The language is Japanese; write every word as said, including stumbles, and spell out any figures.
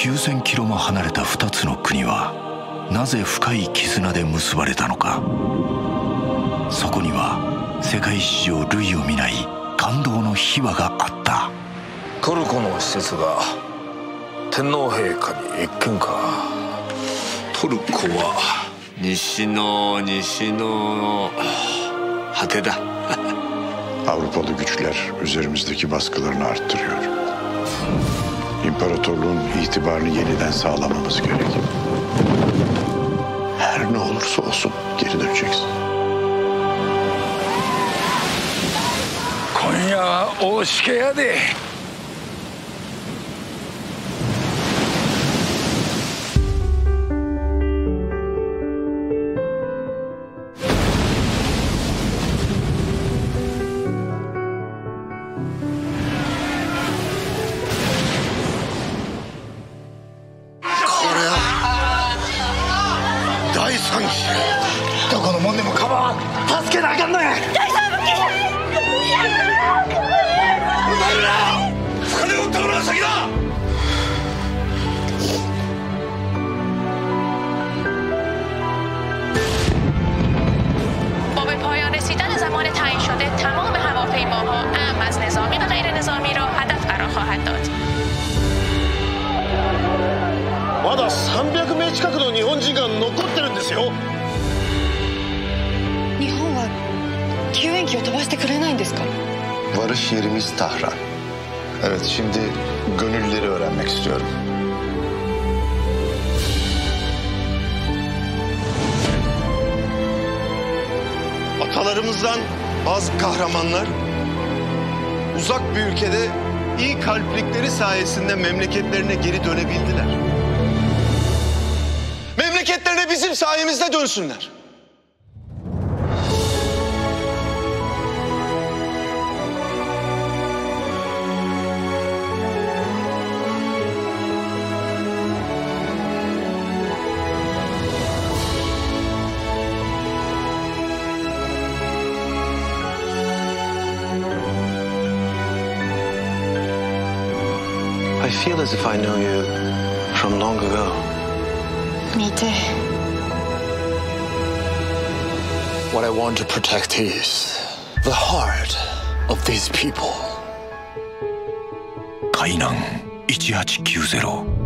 きゅうせんキロも離れたふたつの国はなぜ深い絆で結ばれたのか。そこには世界史上類を見ない感動の秘話があった。 トルコの施設が天皇陛下に謁見か。トルコは西の西の果てだ。 Avrupalı güçler üzerimizdeki baskılarını arttırıyor. İmparatorluğun itibarını yeniden sağlamamız gerek. Her ne olursa olsun geri döneceksin. 今夜は大しけやで。 第三子どこのもんでも構わん。助けなあかんのや。大丈夫か。金を打ったから先だ。 با به پایان رسیدن زمان تعیین شده تمام هواپیماها امن از نظامی و غیر نظامی را هدف قرار خواهد داد. まださんびゃくめい近くの日本人が残ってるんですよ。 日本は救援機を飛ばしてくれないんですか？ Varış yerimiz Tahran. Evet, şimdi gönülleri öğrenmek istiyorum. Atalarımızdan bazı kahramanlar uzak bir ülkede iyi kalplikleri sayesinde memleketlerine geri dönebildiler. Memleketlerine bizim sayemizde dönsünler. I feel as if I know you from long ago. Me too. What I want to protect is the heart of these people. 海南いちはちきゅうゼロ